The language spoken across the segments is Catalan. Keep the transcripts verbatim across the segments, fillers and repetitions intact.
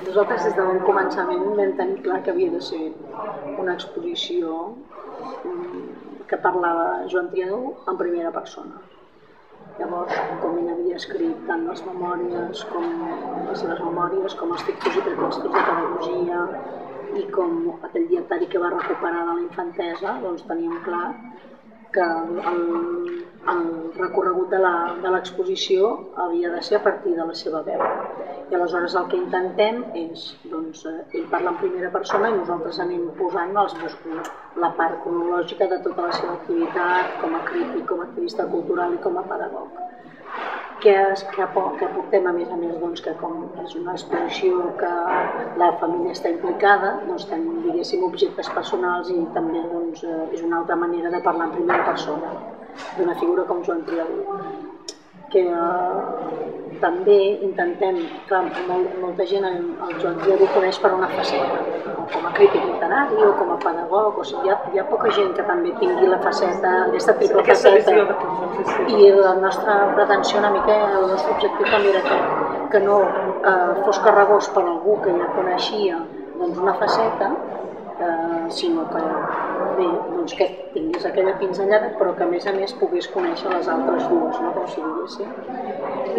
nosaltres des del començament vam tenir clar que havia de ser una exposició que parlava Joan Triadú en primera persona. Llavors, com ell havia escrit tant les memòries com les seves memòries, com els textos i pretextos de pedagogia i com aquell dietari que va recuperar de la infantesa, doncs teníem clar que el, el recorregut de l'exposició havia de ser a partir de la seva veu. I aleshores el que intentem és, doncs, ell parla en primera persona i nosaltres anem posant els buscos, la part cronològica de tota la seva activitat com a crític, com a activista cultural i com a pedagog. Què, què, què portem a més a més, doncs, que com és una exposició que la família està implicada, doncs tenim, diguéssim, objectes personals i també doncs, és una altra manera de parlar en primera persona d'una figura com Joan Triadú. Que eh, també intentem, clar, molt, molta gent el Joan Triadú coneix per una faceta, com a crític literari o com a pedagog, o sigui, hi ha, hi ha poca gent que també tingui la faceta, aquesta triple faceta. I la nostra pretensió una mica, el nostre objectiu també era que, que no eh, fos carregós per algú que ja coneixia doncs, una faceta, eh, sinó que, bé, doncs, que tingués aquella pinzellada, però que a més a més pogués conèixer les altres dues, no? Com si diguéssim.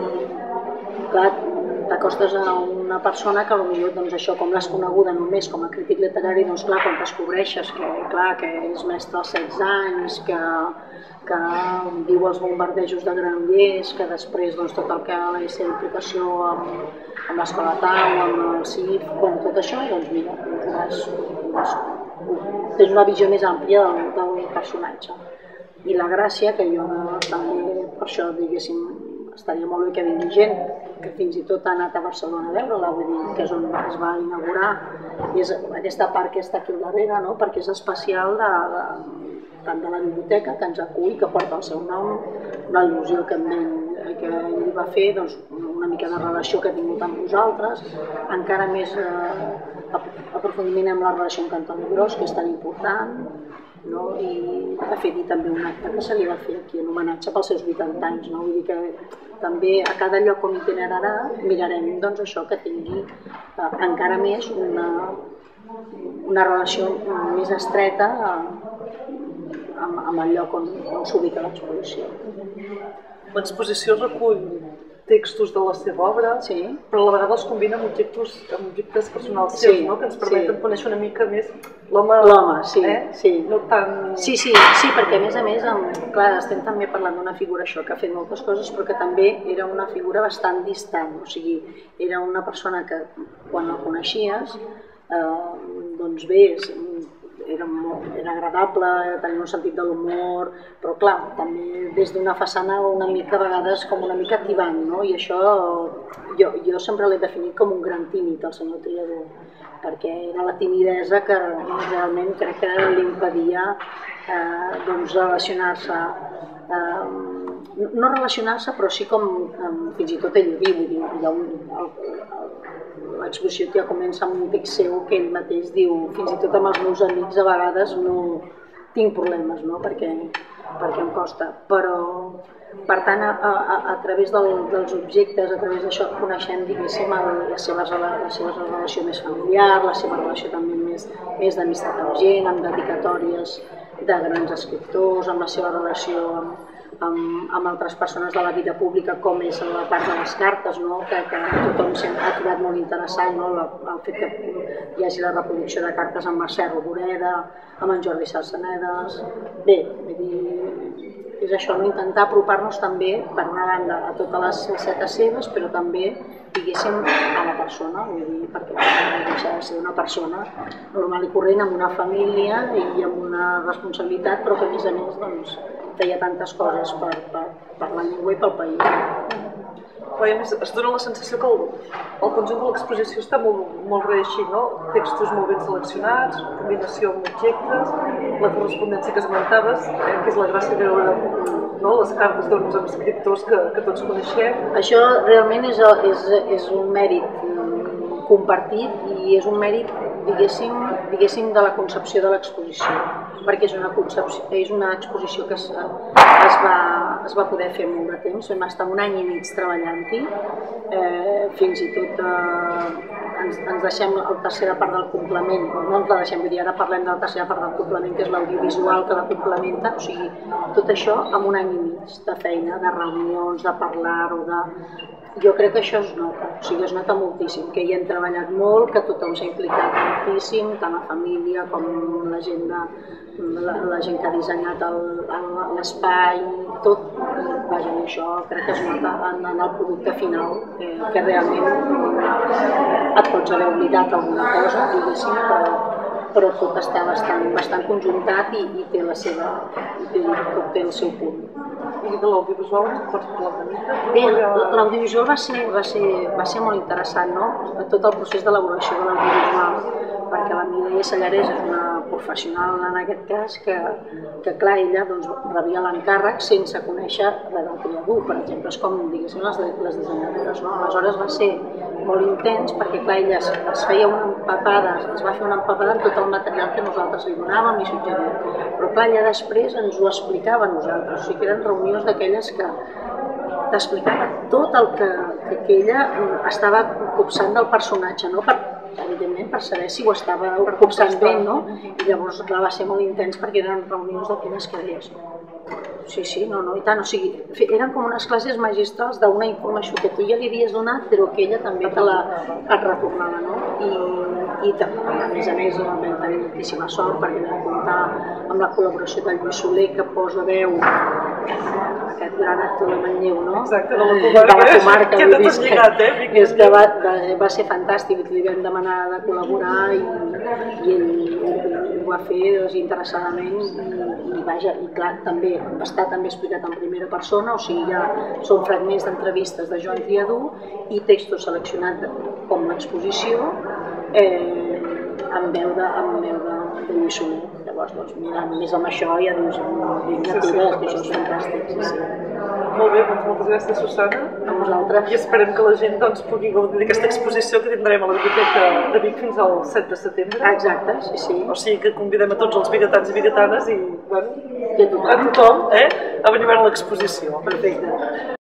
I, clar, t'acostes a una persona que potser, doncs, això, com l'has coneguda només com a crític literari, doncs clar, quan descobreixes que, clar, que és mestre als setze anys, que, que viu els bombardejos de Granollers, que després doncs, tot el que ha la seva implicació amb, amb l'Escola Tau, amb el C I F, bueno, tot això, doncs mira, doncs, doncs, tens una visió més àmplia del, del personatge. I la gràcia, que jo també, per això, diguéssim, estaria molt bé que vingui gent que fins i tot ha anat a Barcelona a veure-la, vull dir, que és on es va inaugurar, i és aquesta part que està aquí al darrere, no? Perquè és especial de, de, tant de la biblioteca que ens acull, que porta el seu nom, una al·lusió que, que ell va fer, doncs, una mica de relació que ha tingut amb vosaltres, encara més eh, aprofundiment amb la relació amb Cantoni Gros, que és tan important, no? I de fet hi també un acte que se li va fer aquí en homenatge pels seus vuitanta anys, no? Vull dir que també a cada lloc on itinerarà mirarem doncs, això que tingui eh, encara més una, una relació més estreta eh, amb, amb el lloc on, on s'ubica l'exposició. L'exposició recull textos de la seva obra, sí, però a la vegada els combina amb objectes, amb objectes personals seus, sí, no? Que ens permeten sí. Conèixer una mica més l'home, l'home, sí, eh? Sí. No tan... Sí, sí, sí, perquè a més a més, amb, clar, estem també parlant d'una figura això, que ha fet moltes coses, però que també era una figura bastant distant, o sigui, era una persona que quan el coneixies, eh, doncs bé, era, molt, era agradable, tenia un sentit de l'humor, però clar, també des d'una façana una mica a vegades com una mica tibant, no? I això jo, jo sempre l'he definit com un gran tímid, el senyor Triadú, perquè era la timidesa que realment crec que li impedia eh, doncs relacionar-se, eh, no relacionar-se però sí com eh, fins i tot ell ho diu, hi ha un... L'exposició ja comença amb un text seu que ell mateix diu, fins i tot amb els meus amics a vegades no tinc problemes, no? perquè, perquè em costa, però per tant a, a, a través del, dels objectes, a través d'això coneixem diguéssim la seva, la seva relació més familiar, la seva relació també més, més d'amistat amb gent, amb dedicatòries de grans escriptors, amb la seva relació amb Amb, amb altres persones de la vida pública, com és la part de les cartes, no? que, que tothom sempre ha trobat molt interessant, no? La, el fet que hi hagi la reproducció de cartes amb Mercè Rodoreda, amb en Jordi Sarsenedes. Bé, vull dir, és això, no? Intentar apropar-nos també, per una banda, a totes les facetes seves, però també, diguéssim, a la persona, vull dir, perquè no deixa de ser una persona normal i corrent, amb una família i amb una responsabilitat, però que a més a més, doncs, feia tantes coses per, per, per la llengua i pel país. Però a més es dona la sensació que el, el conjunt de l'exposició està molt, molt reeixit, no? Textos molt ben seleccionats, combinació amb objectes, la correspondència que esmentaves, eh, que és la gràcia de veure, no? Les cartes doncs, amb escriptors que, que tots coneixem. Això realment és, és, és un mèrit compartit i és un mèrit, diguéssim, diguéssim de la concepció de l'exposició, perquè és una, concepció, és una exposició que es, es, va, es va poder fer molt de temps, vam estar un any i mig treballant-hi, eh, fins i tot eh, ens, ens deixem la tercera part del complement, no ens la deixem, vull dir, ara parlem de la tercera part del complement, que és l'audiovisual que la complementa, o sigui, tot això amb un any i mig de feina, de reunions, de parlar-ho, de... Jo crec que això es nota, o sigui, es nota moltíssim, que hi hem treballat molt, que tothom s'ha implicat moltíssim, tant la família com la gent, de, la, la gent que ha dissenyat l'espai, tot, vaja, això crec que es nota en, en el producte final, que, que realment et pots haver oblidat alguna cosa, diguéssim, però, però tot està bastant, bastant conjuntat i, i té la seva, i té, tot té el seu punt. I de l'audiovisual pots parlar una mica? Bé, l'audiovisual va ser, va, ser, va ser molt interessant, no? Tot el procés d'elaboració de l'audiovisual, perquè la Mireia Sallarès és una professional en aquest cas que, que clar, ella doncs, rebia l'encàrrec sense conèixer res del creador, per exemple, és com diguéssim les, les dissenyadores, no? Aleshores va ser molt intens perquè clar, ella es, es feia una empapada, es va fer una empapada en tot el material que nosaltres li donàvem i suggeríem, però clar, ella després ens ho explicava a nosaltres, o sigui que eren reunions d'aquelles que t'explicava tot el que, que, que ella estava copsant del personatge, no? Per, evidentment per saber si ho estava copsant bé, no? I llavors clar, va ser molt intens perquè eren reunions d'aquelles que deies sí, sí, no, no, i tant, o sigui, eren com unes classes magistrals d'una informació que tu ja li havies donat però que ella també te la et retornava, no? I, i també, a més a més vam tenir moltíssima sort perquè vam comptar amb la col·laboració del Lluís Soler que posa veu aquest gran actor de Manlleu, no? Exacte, de la comarca, de la comarca que tot és lligat, eh? És que va, va, va ser fantàstic, li vam demanar de col·laborar i, i ell, ell ho va fer desinteressadament i, i vaja, i clar, també està també explicat en primera persona, o sigui, ja són fragments d'entrevistes de Joan Triadú i textos seleccionats com l'exposició eh, amb veu de, amb veu de, de Lluís Soler. Llavors, doncs, mira, només amb això ja dius, vinga, sí, sí, que això és fantàstic. Sí, sí. Molt bé, doncs moltes gràcies, Susana. A vosaltres. I esperem que la gent doncs, pugui gaudir d'aquesta exposició que tindrem a la Biblioteca de Vic fins al set de setembre. Exacte, sí, sí. O sigui que convidem a tots els biguetans i biguetanes i, bueno, I a tothom. a tothom eh, a venir a veure l'exposició. Perfecte.